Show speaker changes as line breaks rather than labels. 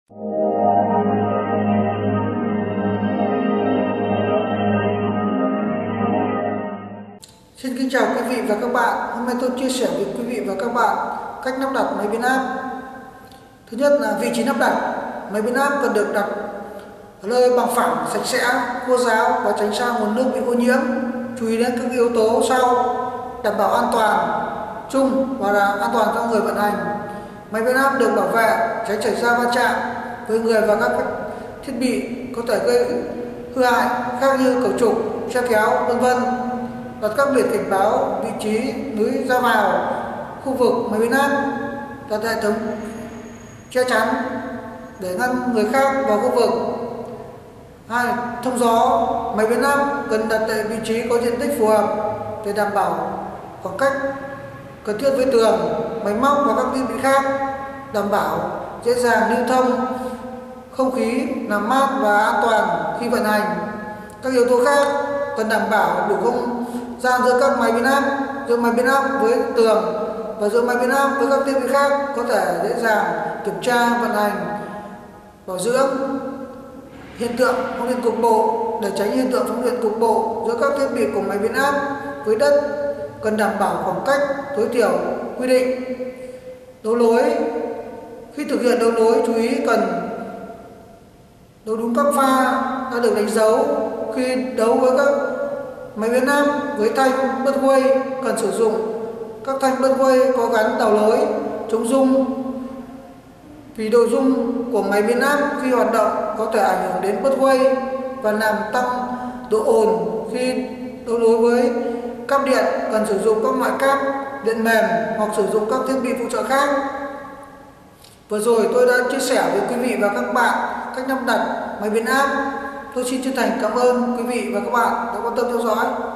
Xin kính chào quý vị và các bạn. Hôm nay tôi chia sẻ với quý vị và các bạn cách lắp đặt máy biến áp. Thứ nhất là vị trí lắp đặt. Máy biến áp cần được đặt ở nơi bằng phẳng, sạch sẽ, khô ráo và tránh xa nguồn nước bị ô nhiễm. Chú ý đến các yếu tố sau: đảm bảo an toàn chung và là an toàn cho người vận hành. Máy biến áp được bảo vệ, tránh xảy ra va chạm với người và các thiết bị có thể gây hư hại khác như cẩu trục, xe kéo, v.v. Đặt các biển cảnh báo vị trí lối ra vào khu vực máy biến áp. Đặt hệ thống che chắn để ngăn người khác vào khu vực. 2. Thông gió. Máy biến áp cần đặt tại vị trí có diện tích phù hợp để đảm bảo khoảng cách cần thiết với tường, máy móc và các thiết bị khác, đảm bảo dễ dàng lưu thông không khí, làm mát và an toàn khi vận hành. Các yếu tố khác cần đảm bảo đủ không gian giữa các máy biến áp, giữa máy biến áp với tường và giữa máy biến áp với các thiết bị khác, có thể dễ dàng kiểm tra vận hành, bảo dưỡng. Hiện tượng phóng điện cục bộ. Để tránh hiện tượng phóng điện cục bộ giữa các thiết bị của máy biến áp với đất, cần đảm bảo khoảng cách tối thiểu quy định. Đấu nối. Khi thực hiện đấu nối, chú ý cần đấu đúng các pha đã được đánh dấu. Khi đấu với các máy biến áp với thanh bớt quay, cần sử dụng các thanh bớt quay có gắn đầu nối chống rung, vì độ rung của máy biến áp khi hoạt động có thể ảnh hưởng đến bớt quay và làm tăng độ ồn. Khi đấu nối với cáp điện, cần sử dụng các loại cáp điện mềm hoặc sử dụng các thiết bị phụ trợ khác. Vừa rồi tôi đã chia sẻ với quý vị và các bạn cách lắp đặt máy biến áp. Tôi xin chân thành cảm ơn quý vị và các bạn đã quan tâm theo dõi.